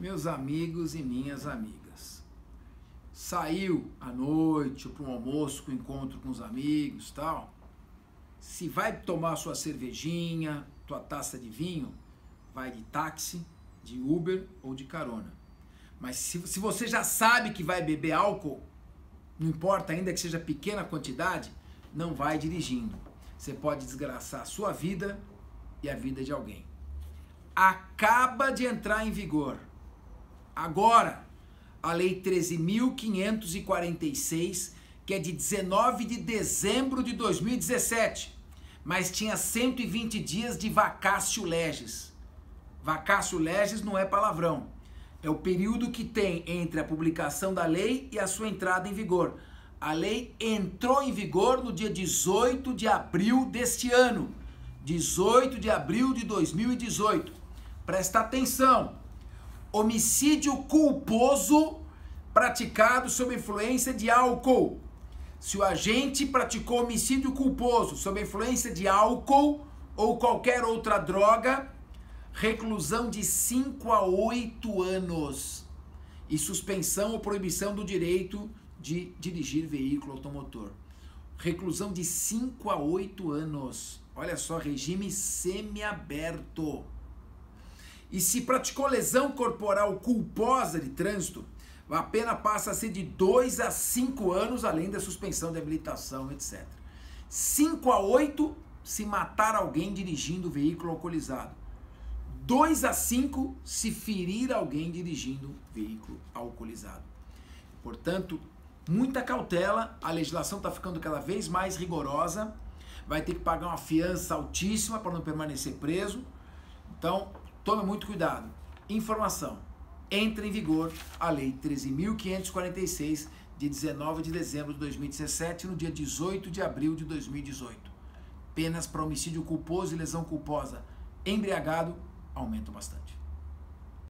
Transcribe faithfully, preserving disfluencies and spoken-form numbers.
Meus amigos e minhas amigas, saiu à noite para um almoço, com um encontro com os amigos e tal, se vai tomar sua cervejinha, tua taça de vinho, vai de táxi, de Uber ou de carona. Mas se, se você já sabe que vai beber álcool, não importa ainda que seja pequena quantidade, não vai dirigindo. Você pode desgraçar a sua vida e a vida de alguém. Acaba de entrar em vigor, agora, a Lei treze mil quinhentos e quarenta e seis, que é de dezenove de dezembro de dois mil e dezessete, mas tinha cento e vinte dias de vacatio legis. Vacatio legis não é palavrão, é o período que tem entre a publicação da lei e a sua entrada em vigor. A lei entrou em vigor no dia dezoito de abril deste ano, dezoito de abril de dois mil e dezoito. Presta atenção. Homicídio culposo praticado sob influência de álcool. Se o agente praticou homicídio culposo sob influência de álcool ou qualquer outra droga, reclusão de cinco a oito anos e suspensão ou proibição do direito de dirigir veículo automotor. Reclusão de cinco a oito anos. Olha só, regime semiaberto. E se praticou lesão corporal culposa de trânsito, a pena passa a ser de dois a cinco anos, além da suspensão de habilitação, etcétera. cinco a oito se matar alguém dirigindo veículo alcoolizado. dois a cinco se ferir alguém dirigindo veículo alcoolizado. Portanto, muita cautela, a legislação está ficando cada vez mais rigorosa, vai ter que pagar uma fiança altíssima para não permanecer preso. Então, tome muito cuidado. Informação. Entra em vigor a Lei treze mil quinhentos e quarenta e seis, de dezenove de dezembro de dois mil e dezessete, no dia dezoito de abril de dois mil e dezoito. Penas para homicídio culposo e lesão culposa embriagado aumentam bastante.